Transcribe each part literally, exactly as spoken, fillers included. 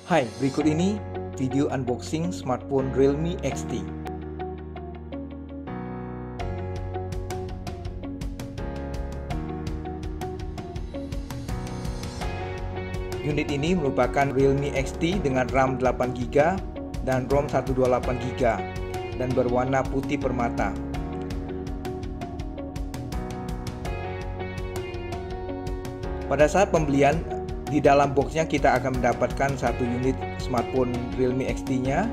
Hai, berikut ini video unboxing smartphone Realme X T. Unit ini merupakan Realme X T dengan RAM delapan giga byte dan ROM seratus dua puluh delapan giga byte dan berwarna putih permata. Pada saat pembelian, di dalam boxnya kita akan mendapatkan satu unit smartphone Realme X T-nya.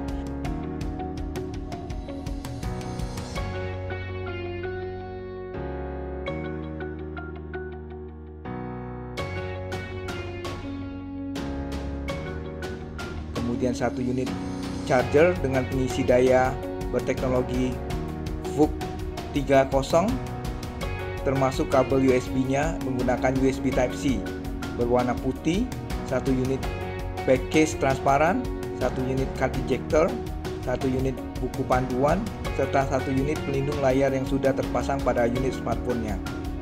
Kemudian satu unit charger dengan pengisi daya berteknologi V O O C tiga nol, termasuk kabel U S B-nya menggunakan U S B Type C berwarna putih, satu unit back case transparan, satu unit card ejector, satu unit buku panduan, serta satu unit pelindung layar yang sudah terpasang pada unit smartphone-nya.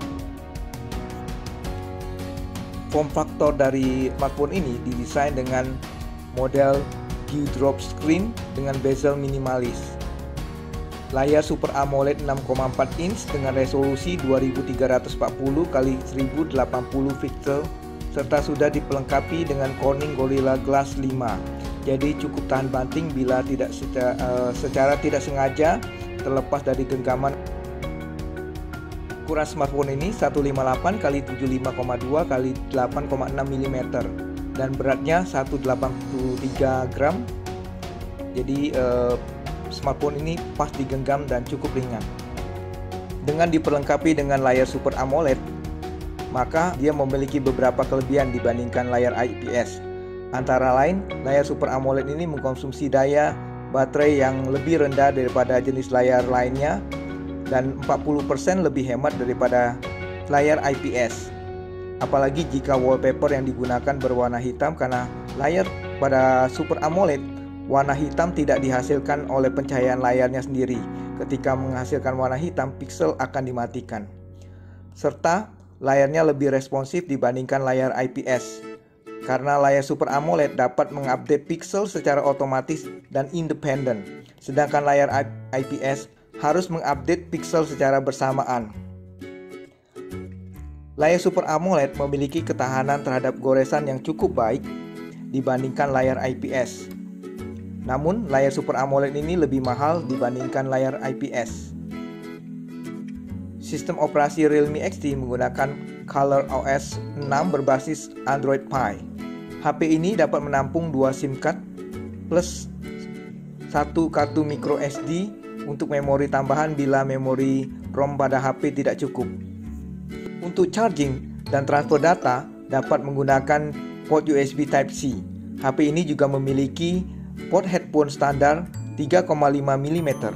Form factor dari smartphone ini didesain dengan model Dewdrop screen dengan bezel minimalis. Layar Super AMOLED enam koma empat inch dengan resolusi dua ribu tiga ratus empat puluh kali seribu delapan puluh piksel serta sudah dipelengkapi dengan Corning Gorilla Glass lima. Jadi cukup tahan banting bila tidak secara, uh, secara tidak sengaja terlepas dari genggaman. Ukuran smartphone ini seratus lima puluh delapan kali tujuh puluh lima koma dua kali delapan koma enam milimeter dan beratnya seratus delapan puluh tiga gram. Jadi uh, smartphone ini pas digenggam dan cukup ringan. Dengan diperlengkapi dengan layar Super AMOLED, maka dia memiliki beberapa kelebihan dibandingkan layar I P S. Antara lain, layar Super AMOLED ini mengkonsumsi daya baterai yang lebih rendah daripada jenis layar lainnya dan empat puluh persen lebih hemat daripada layar I P S. Apalagi jika wallpaper yang digunakan berwarna hitam, karena layar pada Super AMOLED warna hitam tidak dihasilkan oleh pencahayaan layarnya sendiri. Ketika menghasilkan warna hitam, piksel akan dimatikan. Serta layarnya lebih responsif dibandingkan layar I P S. Karena layar Super AMOLED dapat mengupdate piksel secara otomatis dan independen, sedangkan layar I P S harus mengupdate piksel secara bersamaan. Layar Super AMOLED memiliki ketahanan terhadap goresan yang cukup baik dibandingkan layar I P S. Namun, layar Super AMOLED ini lebih mahal dibandingkan layar I P S. Sistem operasi Realme X T menggunakan ColorOS enam berbasis Android Pie. H P ini dapat menampung dua SIM card plus satu kartu micro S D untuk memori tambahan bila memori ROM pada H P tidak cukup. Untuk charging dan transfer data dapat menggunakan port U S B Type C. H P ini juga memiliki port headphone standar tiga koma lima milimeter.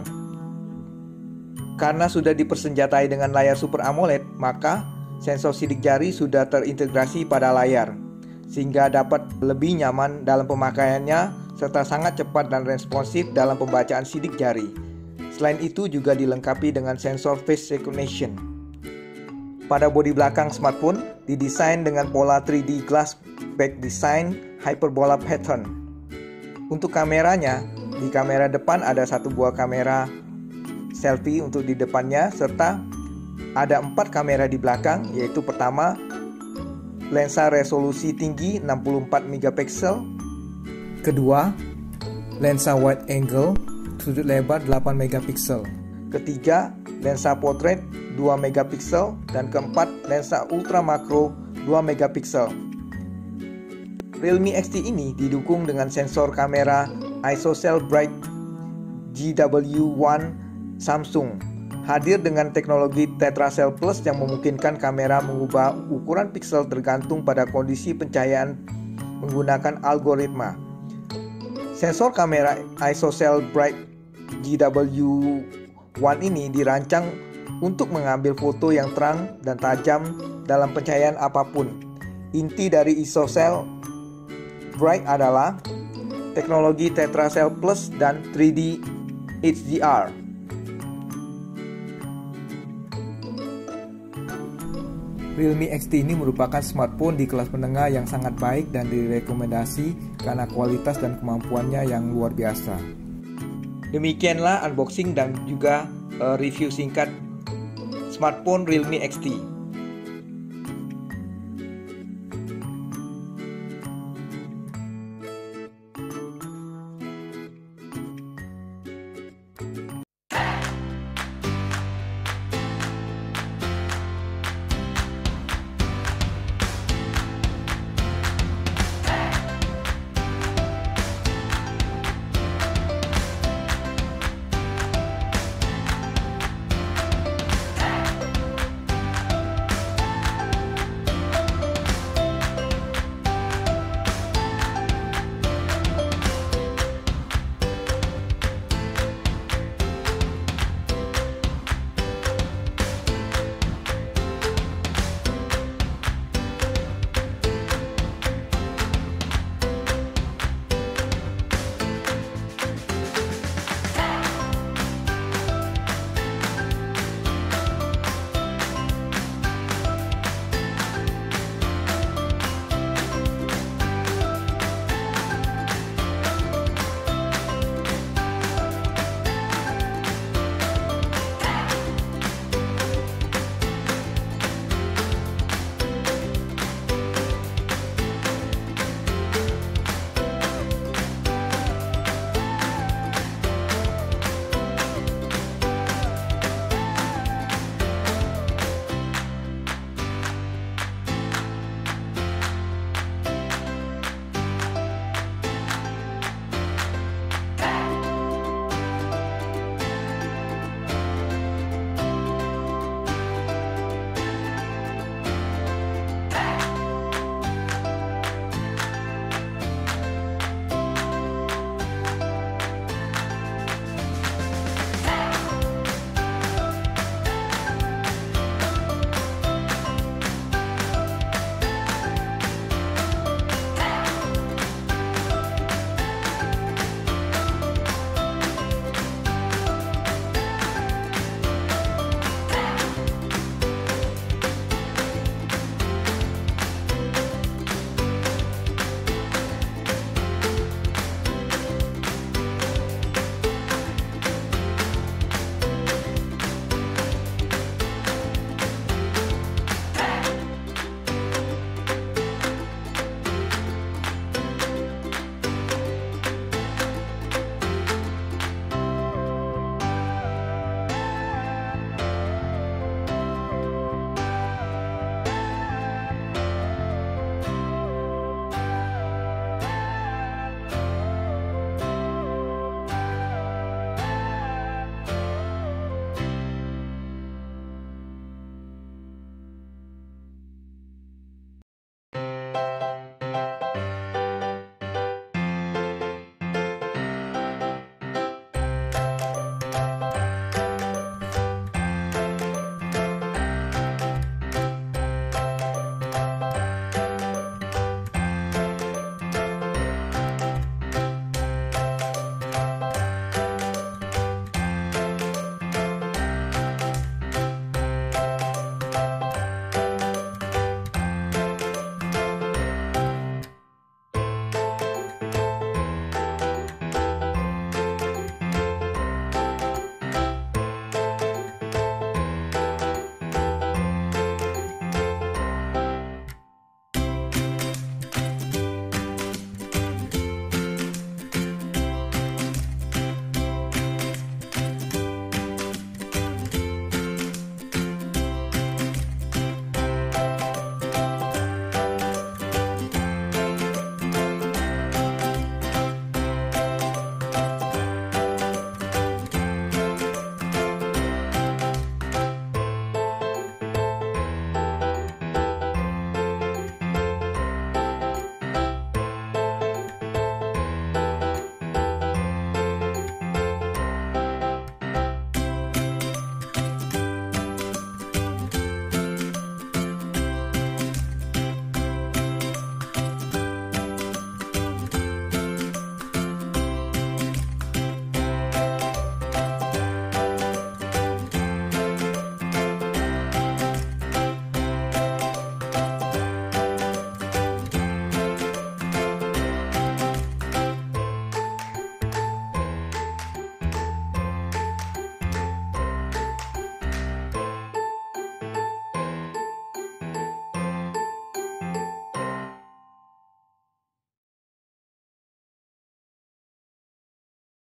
Karena sudah dipersenjatai dengan layar Super AMOLED, maka sensor sidik jari sudah terintegrasi pada layar, sehingga dapat lebih nyaman dalam pemakaiannya serta sangat cepat dan responsif dalam pembacaan sidik jari. Selain itu juga dilengkapi dengan sensor face recognition. Pada bodi belakang smartphone didesain dengan pola tiga D glass back design hyperbola pattern. Untuk kameranya, di kamera depan ada satu buah kamera selfie untuk di depannya, serta ada empat kamera di belakang, yaitu pertama lensa resolusi tinggi enam puluh empat megapiksel, kedua lensa wide angle sudut lebar delapan megapiksel, ketiga lensa portrait dua megapiksel, dan keempat lensa ultra makro dua megapiksel. Realme X T ini didukung dengan sensor kamera ISOCELL Bright G W satu Samsung, hadir dengan teknologi Tetracell Plus yang memungkinkan kamera mengubah ukuran piksel tergantung pada kondisi pencahayaan menggunakan algoritma. Sensor kamera ISOCELL Bright G W satu ini dirancang untuk mengambil foto yang terang dan tajam dalam pencahayaan apapun. Inti dari ISOCELL Bright adalah teknologi Tetracell Plus dan tiga D H D R. Realme X T ini merupakan smartphone di kelas menengah yang sangat baik dan direkomendasi karena kualitas dan kemampuannya yang luar biasa. Demikianlah unboxing dan juga uh, review singkat smartphone Realme X T.